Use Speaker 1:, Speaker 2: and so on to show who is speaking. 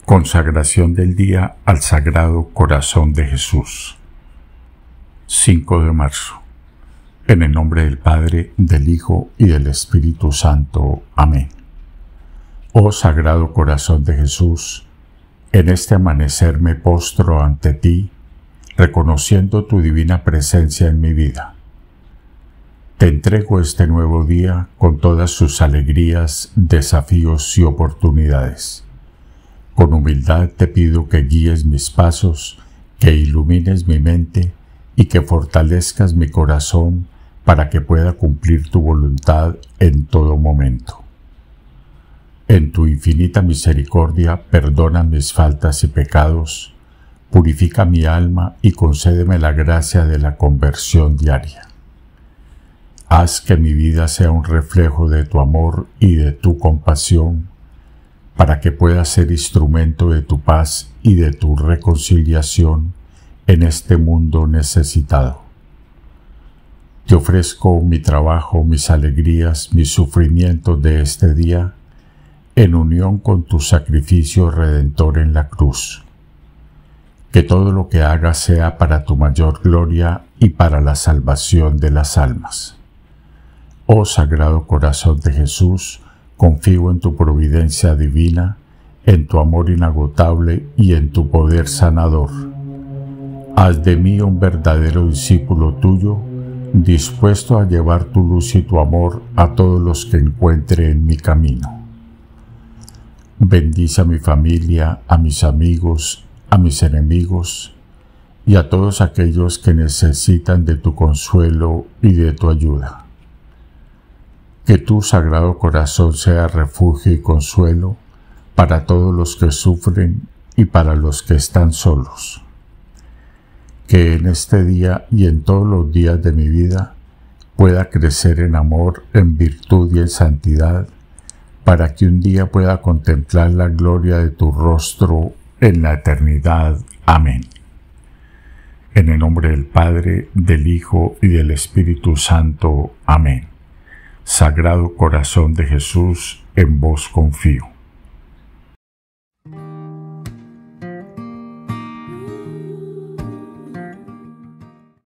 Speaker 1: Consagración del día al Sagrado Corazón de Jesús. 5 de marzo. En el nombre del Padre, del Hijo y del Espíritu Santo. Amén. Oh Sagrado Corazón de Jesús, en este amanecer me postro ante ti, reconociendo tu divina presencia en mi vida. Te entrego este nuevo día con todas sus alegrías, desafíos y oportunidades. Con humildad te pido que guíes mis pasos, que ilumines mi mente y que fortalezcas mi corazón para que pueda cumplir tu voluntad en todo momento. En tu infinita misericordia perdona mis faltas y pecados, purifica mi alma y concédeme la gracia de la conversión diaria. Haz que mi vida sea un reflejo de tu amor y de tu compasión, para que pueda ser instrumento de tu paz y de tu reconciliación en este mundo necesitado. Te ofrezco mi trabajo, mis alegrías, mis sufrimientos de este día, en unión con tu sacrificio redentor en la cruz. Que todo lo que haga sea para tu mayor gloria y para la salvación de las almas. Oh Sagrado Corazón de Jesús, confío en tu providencia divina, en tu amor inagotable y en tu poder sanador. Haz de mí un verdadero discípulo tuyo, dispuesto a llevar tu luz y tu amor a todos los que encuentre en mi camino. Bendice a mi familia, a mis amigos, a mis enemigos y a todos aquellos que necesitan de tu consuelo y de tu ayuda. Que tu Sagrado Corazón sea refugio y consuelo para todos los que sufren y para los que están solos. Que en este día y en todos los días de mi vida pueda crecer en amor, en virtud y en santidad, para que un día pueda contemplar la gloria de tu rostro en la eternidad. Amén. En el nombre del Padre, del Hijo y del Espíritu Santo. Amén. Sagrado Corazón de Jesús, en vos confío.